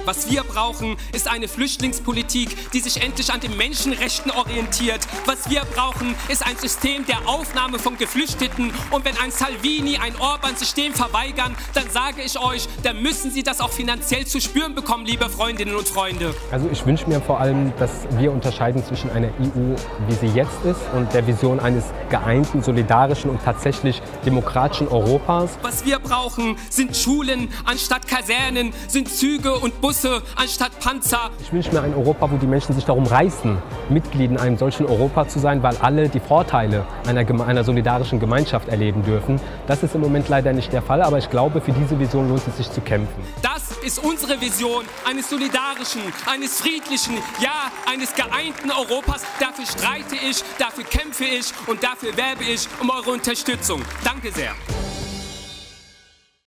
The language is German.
Was wir brauchen, ist eine Flüchtlingspolitik, die sich endlich an den Menschenrechten orientiert. Was wir brauchen, ist ein System der Aufnahme von Geflüchteten. Und wenn ein Salvini, ein Orban sich dem verweigern, dann sage ich euch, dann müssen sie das auch finanziell zu spüren bekommen, liebe Freundinnen und Freunde. Also ich wünsche mir vor allem, dass wir unterscheiden zwischen einer EU, wie sie jetzt ist, und der Vision eines geeinten, solidarischen und tatsächlich demokratischen Europas. Was wir brauchen, sind Schulen anstatt Kasernen, sind Züge und Busse anstatt Panzer. Ich wünsche mir ein Europa, wo die Menschen sich darum reißen, Mitglied in einem solchen Europa zu sein, weil alle die Vorteile einer solidarischen Gemeinschaft erleben dürfen. Das ist im Moment leider nicht der Fall, aber ich glaube, für diese Vision lohnt es sich zu kämpfen. Das ist unsere Vision eines solidarischen, eines friedlichen, ja, eines geeinten Europas. Dafür streite ich, dafür kämpfe ich und dafür werbe ich um eure Unterstützung. Danke sehr.